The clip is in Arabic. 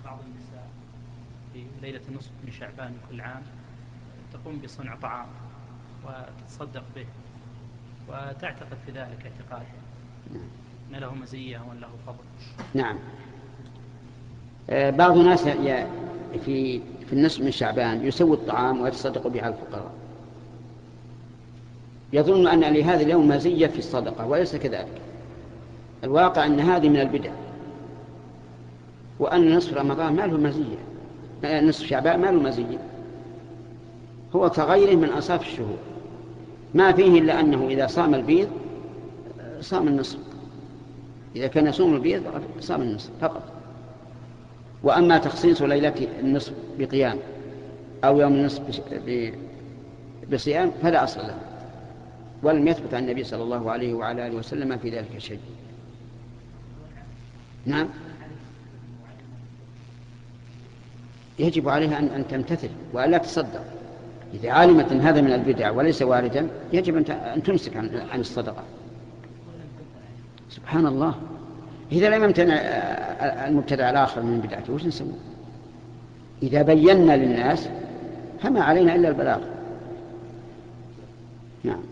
بعض النساء في ليلة النصف من شعبان كل عام تقوم بصنع طعام وتتصدق به وتعتقد في ذلك اعتقاد أن له مزية وأن له فضل. نعم. بعض الناس في النصف من شعبان يسوي الطعام ويتصدق به على الفقراء، يظن أن لهذا اليوم مزية في الصدقة، وليس كذلك. الواقع أن هذه من البدع، وأن نصف رمضان ما له مزية، نصف شعبان ما له مزية، هو كغيره من أصاف الشهور، ما فيه إلا أنه إذا صام البيض صام النصف، إذا كان يصوم البيض صام النصف فقط. وأما تخصيص ليلة النصف بقيام أو يوم النصف بصيام فلا أصل له، ولم يثبت عن النبي صلى الله عليه وعلى آله وسلم في ذلك شيء. نعم، يجب عليها أن تمتثل وألا تصدق. إذا علمت أن هذا من البدع وليس واردا يجب أن تمسك عن الصدقة. سبحان الله، إذا لم يمتنع المبتدع الآخر من بدعته وش نسوي؟ إذا بينا للناس فما علينا إلا البلاغ. نعم.